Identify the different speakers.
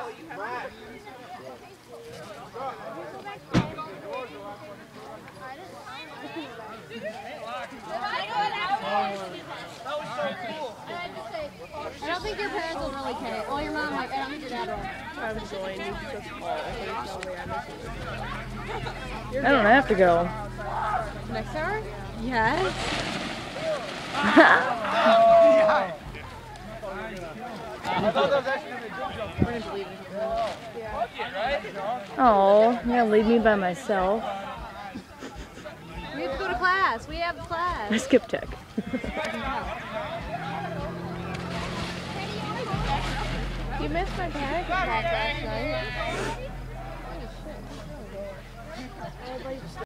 Speaker 1: I don't think your parents will really care. Well, your mom might. I don't think your dad will.
Speaker 2: I'm going. You just call. There's no way I'm missing this.
Speaker 3: I don't have to go.
Speaker 1: Next hour? Yes. We're going to leave in a couple minutes.
Speaker 3: Oh, you're gonna leave me by myself.
Speaker 1: We have to go to class. We have
Speaker 3: I
Speaker 1: class.
Speaker 3: skipped tech.
Speaker 2: You missed my panic attack last night.